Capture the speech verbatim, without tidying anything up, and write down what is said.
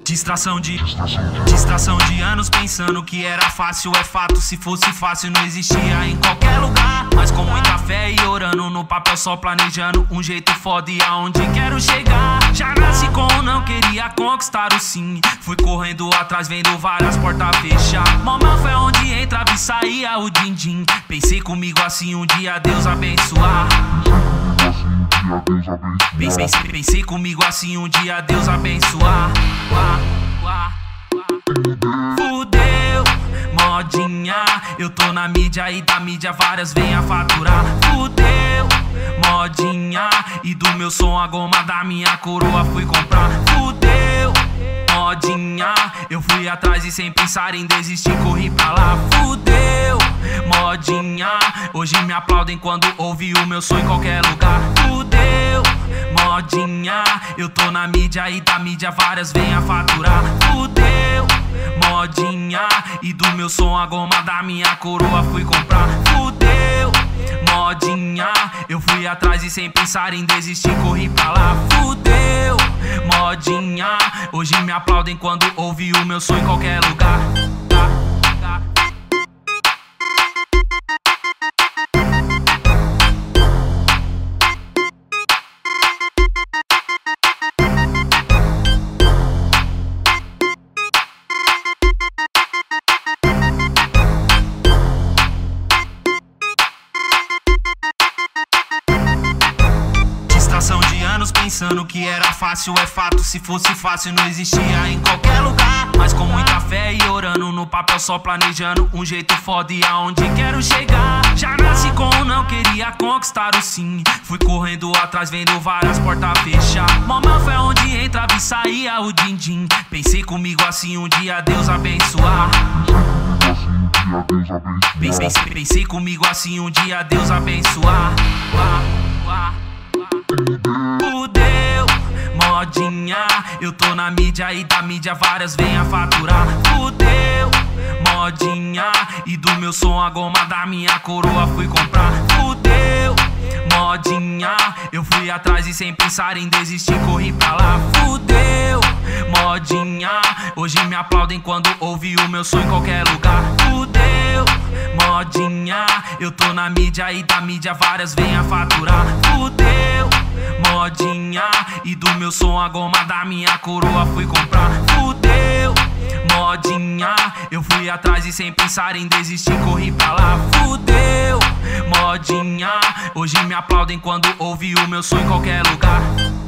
Distração de Distração de anos pensando que era fácil, é fato. Se fosse fácil não existia em qualquer lugar. Mas com muita fé e orando no papel só planejando um jeito foda e aonde quero chegar. Já nasci com o não, queria conquistar o sim. Fui correndo atrás vendo várias portas fechar. Mamãe foi onde entrava e saía o din-din. Pensei comigo assim um dia Deus abençoar. Pensei, pensei comigo assim um dia Deus abençoar. Uá, uá, uá. Fudeu, modinha. Eu tô na mídia e da mídia várias vem a faturar. Fudeu, modinha. E do meu som a goma da minha coroa fui comprar. Fudeu, modinha. Eu fui atrás e sem pensar em desistir corri pra lá. Fudeu, modinha. Hoje me aplaudem quando ouvi o meu som em qualquer lugar. Fudeu, modinha. Eu tô na mídia e da mídia várias vem a faturar. Fudeu, modinha. E do meu som a goma da minha coroa fui comprar. Fudeu, modinha. Eu fui atrás e sem pensar em desistir corri pra lá. Fudeu, modinha. Hoje me aplaudem quando ouvi o meu som em qualquer lugar. Distração de anos pensando que era fácil, é fato. Se fosse fácil não existia em qualquer lugar. Mas com muita fé e orando no papel só planejando um jeito foda e aonde quero chegar. Já nasci com o não, queria conquistar o sim. Fui correndo atrás vendo várias portas fechar. Mamãe foi onde entrava e saía o din-din. Pensei comigo assim um dia Deus abençoar. Pensei, pensei comigo assim um dia Deus abençoar. Uá, uá. Fudeu, modinha. Eu tô na mídia e da mídia várias vem a faturar. Fudeu, modinha. E do meu som a goma da minha coroa fui comprar. Fudeu, modinha. Eu fui atrás e sem pensar em desistir corri pra lá. Fudeu, modinha. Hoje me aplaudem quando ouvi o meu som em qualquer lugar. Fudeu, modinha. Eu tô na mídia e da mídia várias vem a faturar. Fudeu, modinha. E do meu som a goma da minha coroa fui comprar. Fudeu, modinha. Eu fui atrás e sem pensar em desistir corri pra lá. Fudeu, modinha. Hoje me aplaudem quando ouvi o meu som em qualquer lugar.